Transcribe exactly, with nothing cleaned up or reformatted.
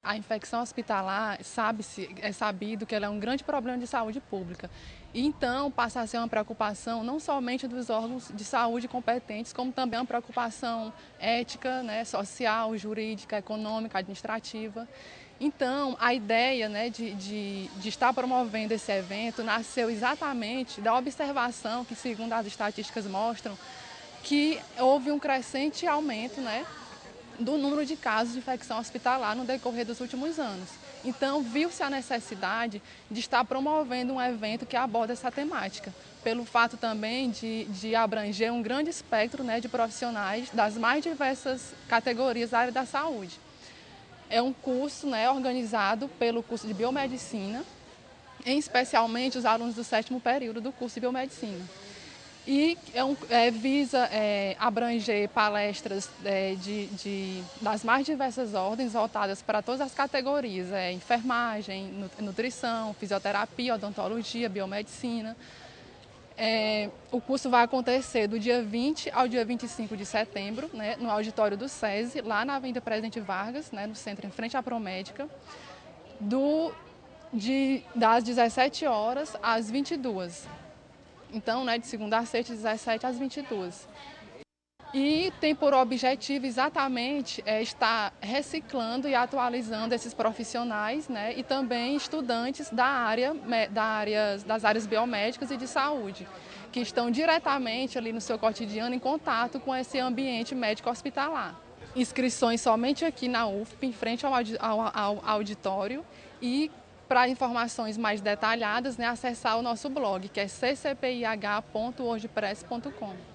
A infecção hospitalar, sabe-se, é sabido que ela é um grande problema de saúde pública. E então passa a ser uma preocupação não somente dos órgãos de saúde competentes, como também uma preocupação ética, né, social, jurídica, econômica, administrativa. Então, a ideia, né, de, de, de estar promovendo esse evento nasceu exatamente da observação que, segundo as estatísticas mostram, que houve um crescente aumento, né, do número de casos de infecção hospitalar no decorrer dos últimos anos. Então, viu-se a necessidade de estar promovendo um evento que aborda essa temática, pelo fato também de, de abranger um grande espectro, né, de profissionais das mais diversas categorias da área da saúde. É um curso, né, organizado pelo curso de Biomedicina, em especialmente os alunos do sétimo período do curso de Biomedicina. E é um, é, visa é, abranger palestras é, de, de, das mais diversas ordens, voltadas para todas as categorias, é, enfermagem, nutrição, fisioterapia, odontologia, biomedicina. É, o curso vai acontecer do dia vinte ao dia vinte e cinco de setembro, né, no auditório do SESI, lá na Avenida Presidente Vargas, né, no centro, em frente à Promédica, do, de, das dezessete horas às vinte e duas. Então, né, de segunda a sexta, dezessete às vinte e duas. E tem por objetivo exatamente é, estar reciclando e atualizando esses profissionais, né, e também estudantes da área, da área, das áreas biomédicas e de saúde, que estão diretamente ali no seu cotidiano em contato com esse ambiente médico hospitalar. Inscrições somente aqui na U F P, em frente ao, ao, ao auditório, e para informações mais detalhadas, né, acessar o nosso blog, que é c c p i h ponto wordpress ponto com.